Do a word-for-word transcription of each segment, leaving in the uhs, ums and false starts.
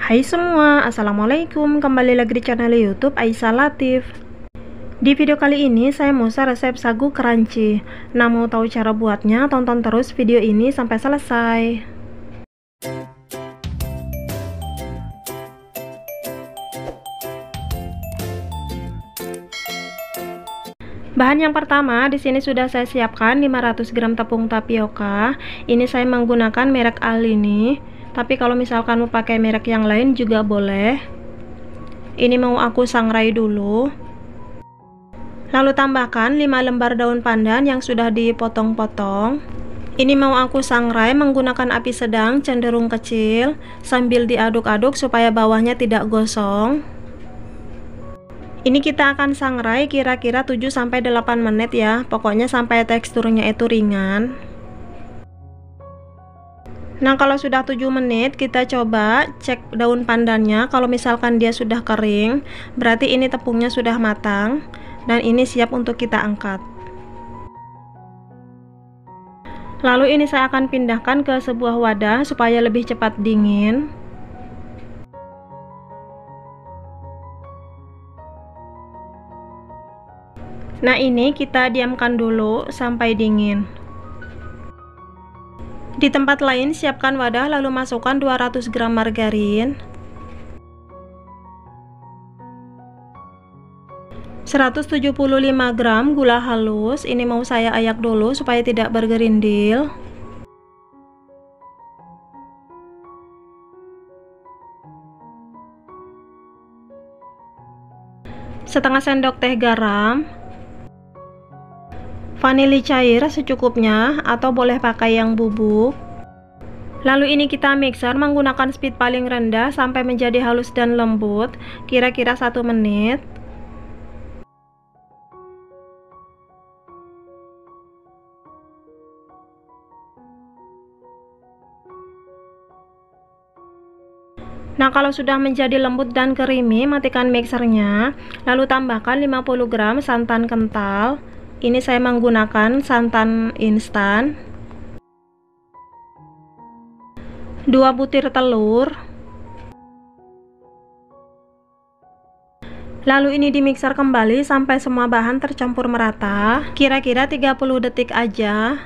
Hai semua, assalamualaikum. Kembali lagi di channel YouTube Aisyah Latif. Di video kali ini saya mau share resep sagu crunchy. Nah, mau tahu cara buatnya? Tonton terus video ini sampai selesai. Bahan yang pertama di sini sudah saya siapkan lima ratus gram tepung tapioka. Ini saya menggunakan merek Alini. Tapi kalau misalkan mau pakai merek yang lain juga boleh. Ini mau aku sangrai dulu. Lalu tambahkan lima lembar daun pandan yang sudah dipotong-potong. Ini mau aku sangrai menggunakan api sedang cenderung kecil sambil diaduk-aduk supaya bawahnya tidak gosong. Ini kita akan sangrai kira-kira tujuh sampai delapan menit ya. Pokoknya sampai teksturnya itu ringan. Nah, kalau sudah tujuh menit, kita coba cek daun pandannya. Kalau misalkan dia sudah kering, berarti ini tepungnya sudah matang dan ini siap untuk kita angkat. Lalu ini saya akan pindahkan ke sebuah wadah supaya lebih cepat dingin. Nah, ini kita diamkan dulu sampai dingin. Di tempat lain siapkan wadah lalu masukkan dua ratus gram margarin, seratus tujuh puluh lima gram gula halus. Ini mau saya ayak dulu supaya tidak bergerindil. Setengah sendok teh garam. Vanili cair secukupnya atau boleh pakai yang bubuk. Lalu ini kita mixer menggunakan speed paling rendah sampai menjadi halus dan lembut, kira-kira satu menit. Nah, kalau sudah menjadi lembut dan creamy, matikan mixernya. Lalu tambahkan lima puluh gram santan kental. Ini saya menggunakan santan instan. dua butir telur. Lalu ini dimixer kembali sampai semua bahan tercampur merata. Kira-kira tiga puluh detik aja.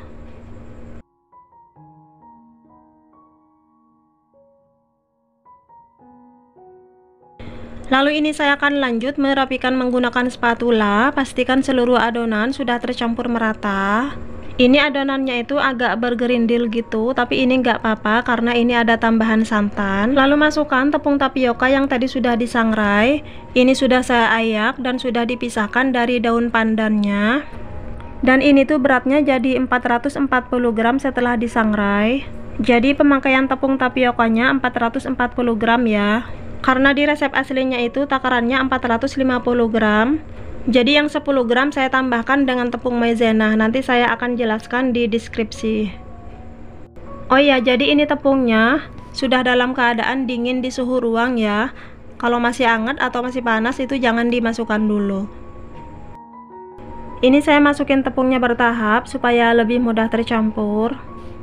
Lalu ini saya akan lanjut merapikan menggunakan spatula. Pastikan seluruh adonan sudah tercampur merata. Ini adonannya itu agak bergerindil gitu, tapi ini nggak apa-apa karena ini ada tambahan santan. Lalu masukkan tepung tapioka yang tadi sudah disangrai. Ini sudah saya ayak dan sudah dipisahkan dari daun pandannya. Dan ini tuh beratnya jadi empat ratus empat puluh gram setelah disangrai. Jadi pemakaian tepung tapiokanya empat ratus empat puluh gram ya. Karena di resep aslinya itu takarannya empat ratus lima puluh gram. Jadi yang sepuluh gram saya tambahkan dengan tepung maizena. Nanti saya akan jelaskan di deskripsi. Oh iya, jadi ini tepungnya sudah dalam keadaan dingin di suhu ruang ya. Kalau masih hangat atau masih panas itu jangan dimasukkan dulu. Ini saya masukin tepungnya bertahap supaya lebih mudah tercampur.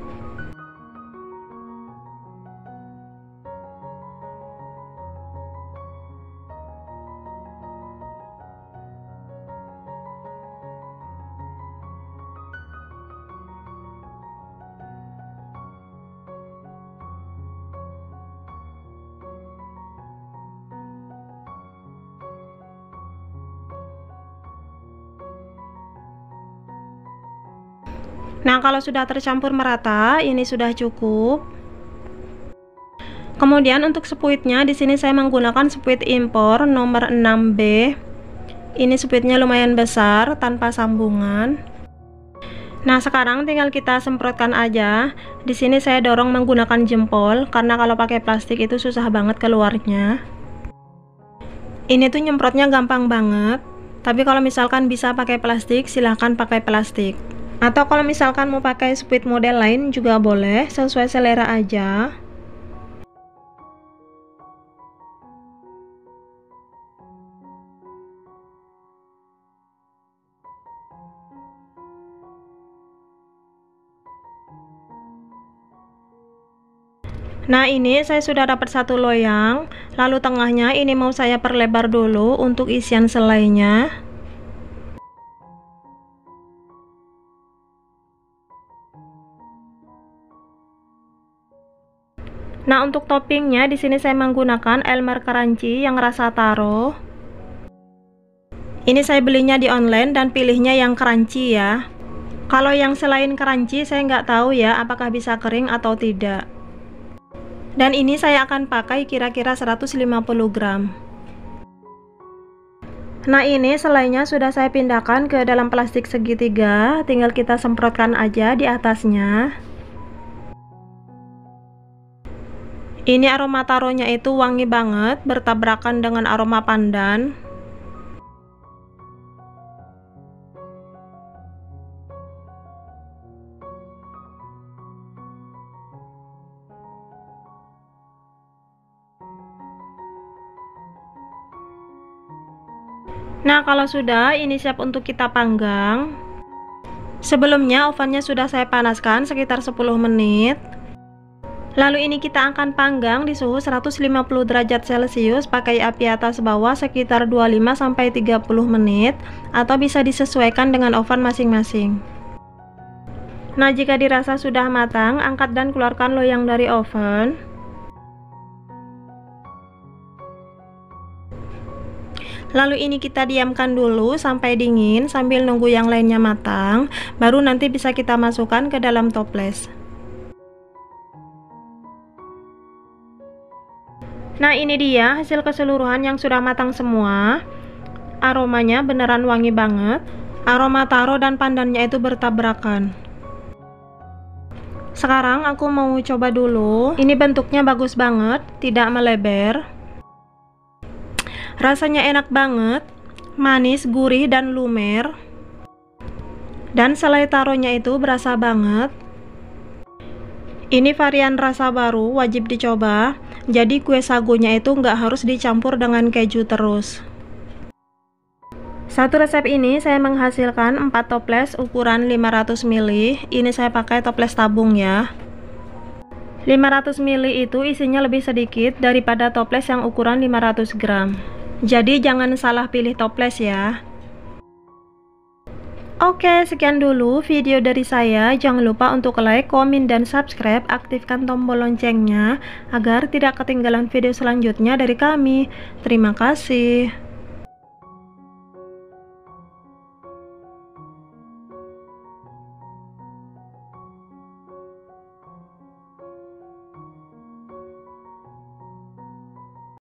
Nah, kalau sudah tercampur merata, ini sudah cukup. Kemudian untuk sepuitnya di sini saya menggunakan sepuit impor nomor enam B. Ini sepuitnya lumayan besar tanpa sambungan. Nah, sekarang tinggal kita semprotkan aja. Di sini saya dorong menggunakan jempol karena kalau pakai plastik itu susah banget keluarnya. Ini tuh nyemprotnya gampang banget. Tapi kalau misalkan bisa pakai plastik, silahkan pakai plastik. Atau kalau misalkan mau pakai speed model lain juga boleh, sesuai selera aja. Nah, ini saya sudah dapat satu loyang, lalu tengahnya ini mau saya perlebar dulu untuk isian selainya. Nah, untuk toppingnya di sini saya menggunakan Elmer Crunchy yang rasa taro. Ini saya belinya di online dan pilihnya yang crunchy ya. Kalau yang selain crunchy saya nggak tahu ya apakah bisa kering atau tidak. Dan ini saya akan pakai kira-kira seratus lima puluh gram. Nah, ini selainya sudah saya pindahkan ke dalam plastik segitiga, tinggal kita semprotkan aja di atasnya. Ini aroma taronya itu wangi banget, bertabrakan dengan aroma pandan. Nah, kalau sudah, ini siap untuk kita panggang. Sebelumnya ovennya sudah saya panaskan sekitar sepuluh menit. Lalu ini kita akan panggang di suhu seratus lima puluh derajat celcius pakai api atas bawah sekitar dua puluh lima sampai tiga puluh menit, atau bisa disesuaikan dengan oven masing-masing. Nah, jika dirasa sudah matang, angkat dan keluarkan loyang dari oven. Lalu ini kita diamkan dulu sampai dingin sambil nunggu yang lainnya matang, baru nanti bisa kita masukkan ke dalam toples. Nah, ini dia hasil keseluruhan yang sudah matang semua. Aromanya beneran wangi banget. Aroma taro dan pandannya itu bertabrakan. Sekarang aku mau coba dulu. Ini bentuknya bagus banget, tidak melebar. Rasanya enak banget, manis, gurih, dan lumer. Dan selai taronya itu berasa banget. Ini varian rasa baru, wajib dicoba. Jadi kue sagunya itu nggak harus dicampur dengan keju terus. Satu resep ini saya menghasilkan empat toples ukuran lima ratus mililiter. Ini saya pakai toples tabung ya. lima ratus mililiter itu isinya lebih sedikit daripada toples yang ukuran lima ratus gram. Jadi jangan salah pilih toples ya. Oke, sekian dulu video dari saya. Jangan lupa untuk like, komen, dan subscribe. Aktifkan tombol loncengnya agar tidak ketinggalan video selanjutnya dari kami. Terima kasih.